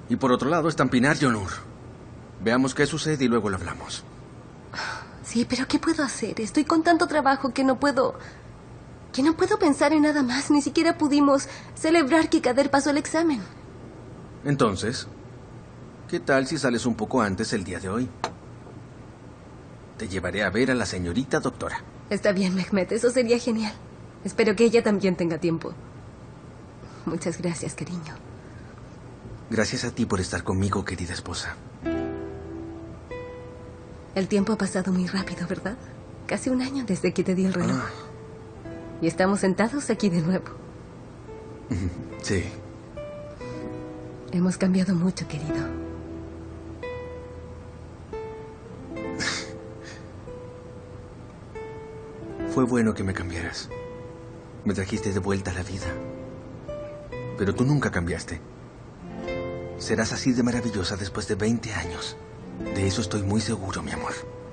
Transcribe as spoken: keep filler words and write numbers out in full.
Y por otro lado están Pinar y Onur. Veamos qué sucede y luego lo hablamos. Sí, pero ¿qué puedo hacer? Estoy con tanto trabajo que no puedo... Que no puedo pensar en nada más. Ni siquiera pudimos celebrar que Kader pasó el examen. Entonces, ¿qué tal si sales un poco antes el día de hoy? Te llevaré a ver a la señorita doctora. Está bien, Mehmet. Eso sería genial. Espero que ella también tenga tiempo. Muchas gracias, cariño. Gracias a ti por estar conmigo, querida esposa. El tiempo ha pasado muy rápido, ¿verdad? Casi un año desde que te di el reloj. Ah. Y estamos sentados aquí de nuevo. Sí. Hemos cambiado mucho, querido. Fue bueno que me cambiaras. Me trajiste de vuelta a la vida. Pero tú nunca cambiaste. Serás así de maravillosa después de veinte años. De eso estoy muy seguro, mi amor.